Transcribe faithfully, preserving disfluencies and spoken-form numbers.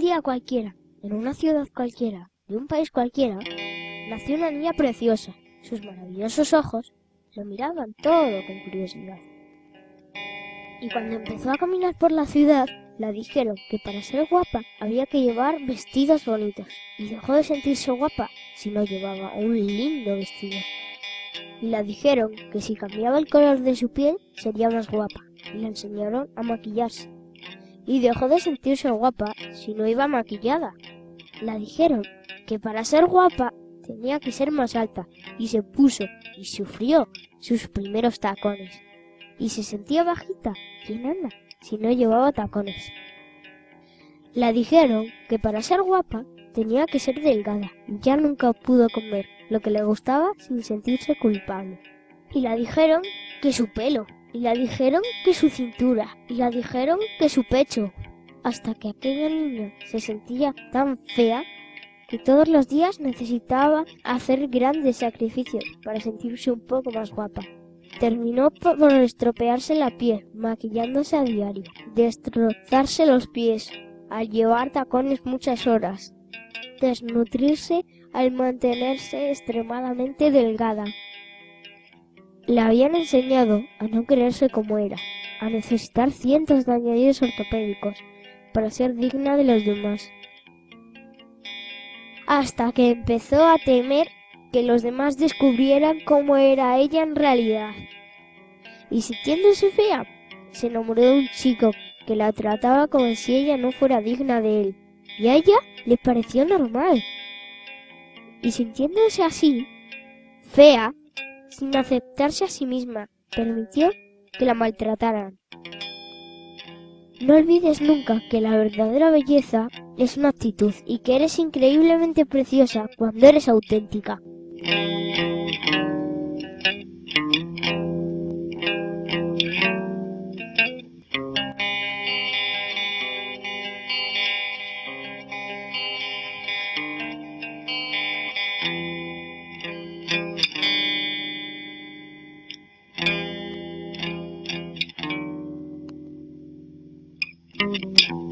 día cualquiera, en una ciudad cualquiera, de un país cualquiera, nació una niña preciosa. Sus maravillosos ojos lo miraban todo con curiosidad. Y cuando empezó a caminar por la ciudad, la dijeron que para ser guapa había que llevar vestidos bonitos, y dejó de sentirse guapa si no llevaba un lindo vestido. Y la dijeron que si cambiaba el color de su piel sería más guapa, y la enseñaron a maquillarse. Y dejó de sentirse guapa si no iba maquillada. La dijeron que para ser guapa tenía que ser más alta, y se puso y sufrió sus primeros tacones. Y se sentía bajita y enana si no llevaba tacones. La dijeron que para ser guapa tenía que ser delgada, y ya nunca pudo comer lo que le gustaba sin sentirse culpable. Y la dijeron que su pelo, y la dijeron que su cintura, y la dijeron que su pecho, hasta que aquella niña se sentía tan fea que todos los días necesitaba hacer grandes sacrificios para sentirse un poco más guapa. Terminó por estropearse la piel, maquillándose a diario, destrozarse los pies al llevar tacones muchas horas, desnutrirse al mantenerse extremadamente delgada. Le habían enseñado a no quererse como era, a necesitar cientos de añadidos ortopédicos para ser digna de los demás, hasta que empezó a temer que los demás descubrieran cómo era ella en realidad. Y sintiéndose fea, se enamoró de un chico que la trataba como si ella no fuera digna de él, y a ella le pareció normal. Y sintiéndose así, fea, sin aceptarse a sí misma, permitió que la maltrataran. No olvides nunca que la verdadera belleza es una actitud y que eres increíblemente preciosa cuando eres auténtica. Thank you.